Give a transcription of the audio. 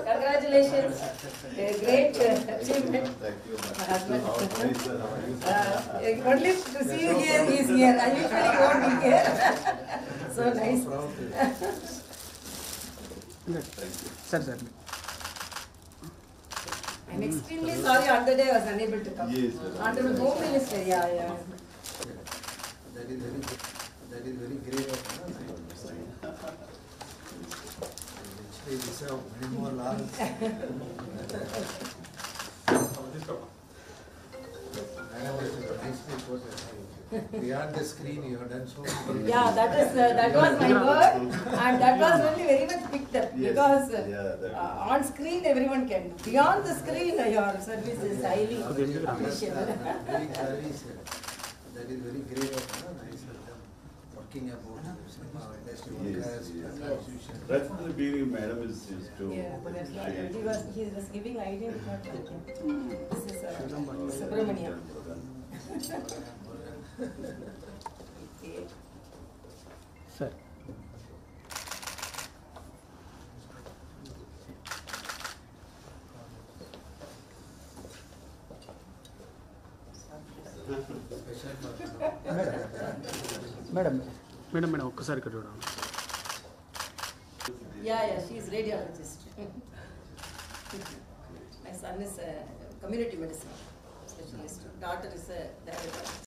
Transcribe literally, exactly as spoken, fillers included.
Congratulations. A great uh, achievement. Thank you. Uh, only to see you here, he is here. I usually won't be here. So nice. Sir, sir. I'm extremely sorry on the day I was unable to come. Yes, Honorable Home Minister, yeah, yeah. That is very, that is very great. Actually, deserve many more laurels. Beyond the screen, you have done so many. Yeah, that is uh, that was my work, and that was really very much picked up Yes. because uh, Yeah, that uh, on screen everyone can do. Beyond the screen, uh, your service is highly appreciable. Very clearly said. That is very great. Nice of them working about cinema industry workers, Yes, yes. constitution. Right from the beginning, madam is used to. Yeah, but that's not, he was he was giving idea. Not like him. This is uh, Subramania. Okay. Sir. Madam, madam, madam, ఒక్కసారి ఇక్కడ చూడండి. Yeah, yeah, she is radiologist. My son is a community medicine specialist. Daughter is a diabetic.